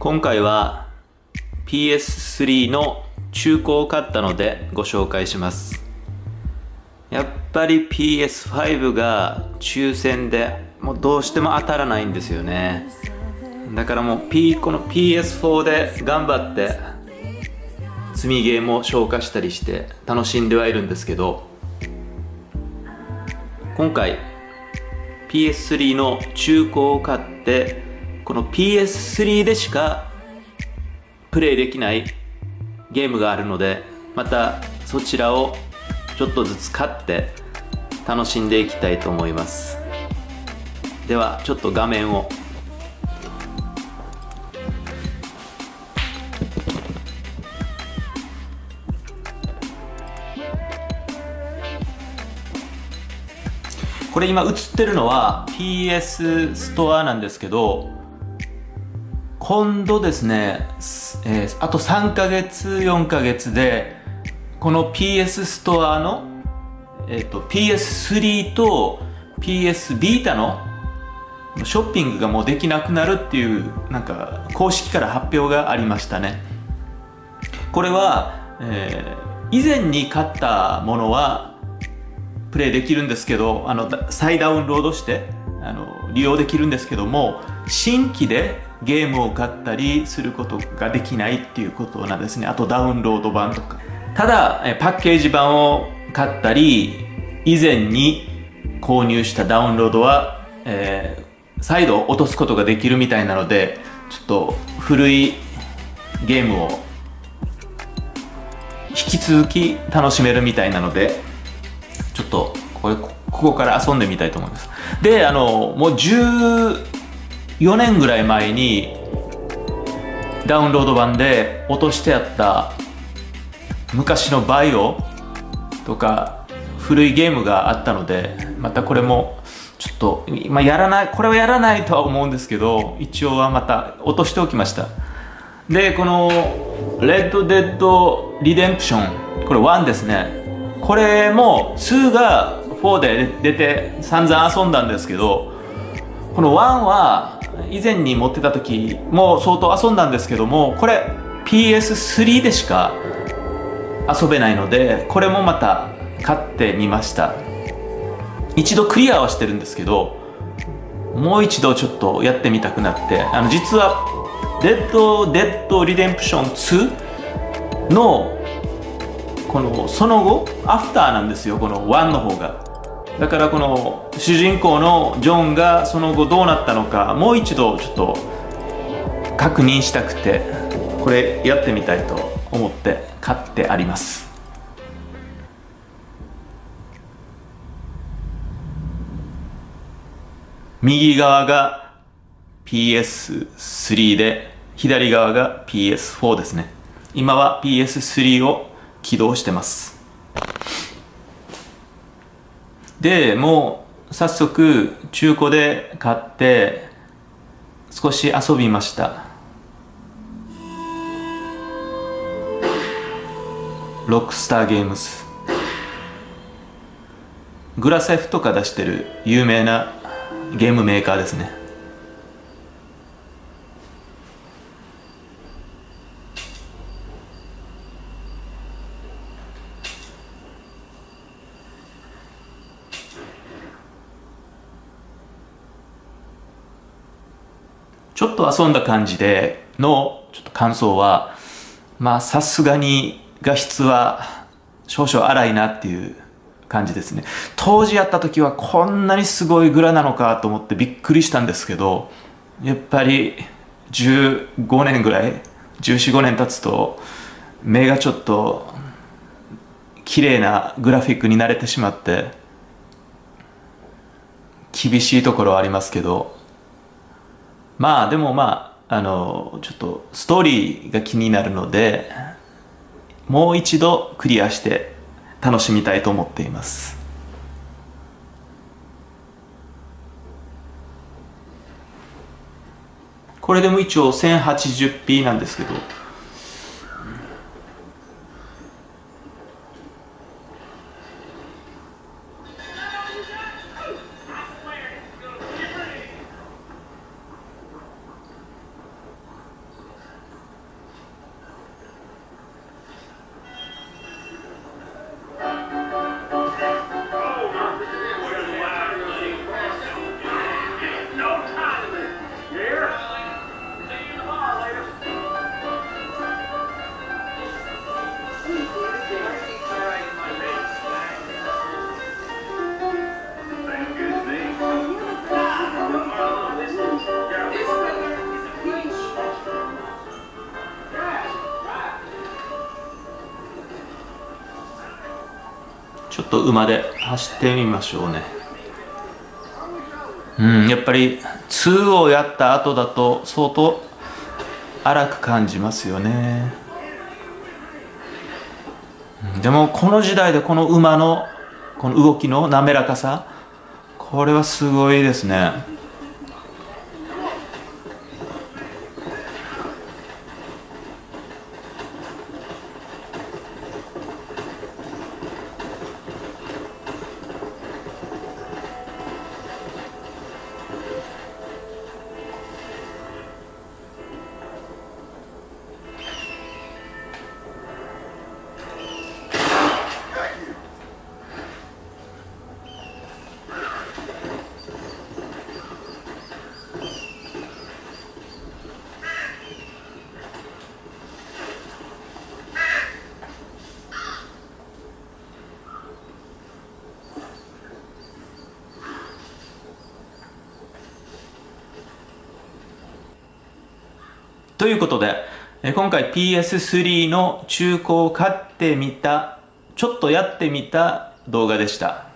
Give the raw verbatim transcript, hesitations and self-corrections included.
今回は ピーエススリー の中古を買ったのでご紹介します。やっぱり ピーエスファイブ が抽選でもうどうしても当たらないんですよね。だからもう、P、この ピーエスフォー で頑張って積みゲームを消化したりして楽しんではいるんですけど、今回 ピーエススリー の中古を買って、この ピーエススリー でしかプレイできないゲームがあるので、またそちらをちょっとずつ買って楽しんでいきたいと思います。ではちょっと画面を。これ今映ってるのは ピーエス ストアなんですけど、今度ですね、えー、あとさんかげつよんかげつでこの ピーエス ストアの、えー、と ピーエススリー と ピーエス ビータのショッピングがもうできなくなるっていうなんか公式から発表がありましたね。これは、えー、以前に買ったものはプレイできるんですけど、あの再ダウンロードしてあの利用できるんですけども、新規でゲームを買ったりすることができないっていうことなんですね。あとダウンロード版とか。ただパッケージ版を買ったり、以前に購入したダウンロードは、えー、再度落とすことができるみたいなので、ちょっと古いゲームを引き続き楽しめるみたいなので、ちょっとこれここから遊んでみたいと思います。で、あのもうじゅうよねんぐらい前にダウンロード版で落としてあった昔のバイオとか古いゲームがあったので、またこれもちょっと、まあ、やらないこれはやらないとは思うんですけど、一応はまた落としておきました。で、このレッドデッドリデンプション、これワンですね。これもツーがフォーで出て散々遊んだんですけど、このワンは以前に持ってた時も相当遊んだんですけども、これ ピーエススリー でしか遊べないので、これもまた買ってみました。一度クリアはしてるんですけど、もう一度ちょっとやってみたくなって、あの実はレッドデッドリデンプションツーのこのその後アフターなんですよ、このワンの方が。だからこの主人公のジョンがその後どうなったのか、もう一度ちょっと確認したくて、これやってみたいと思って買ってあります。右側が ピーエススリー で、左側が ピーエスフォー ですね。今は ピーエススリー を起動してます。で、もう早速中古で買って少し遊びました。ロックスターゲームズ、グラセフとか出してる有名なゲームメーカーですね。ちょっと遊んだ感じでのちょっと感想は、まあさすがに画質は少々荒いなっていう感じですね。当時やった時はこんなにすごいグラなのかと思ってびっくりしたんですけど、やっぱりじゅうごねんぐらいじゅうよん、ごねん経つと目がちょっと綺麗なグラフィックに慣れてしまって厳しいところはありますけど、まあでもまああのちょっとストーリーが気になるので、もう一度クリアして楽しみたいと思っています。これでも一応 せんはちじゅうピー なんですけど、 ちょっと馬で走ってみましょうね。うん、やっぱりにをやった後だと相当荒く感じますよね。でもこの時代でこの馬のこの動きの滑らかさ、これはすごいですね。ということで、今回 ピーエススリー の中古を買ってみた、ちょっとやってみた動画でした。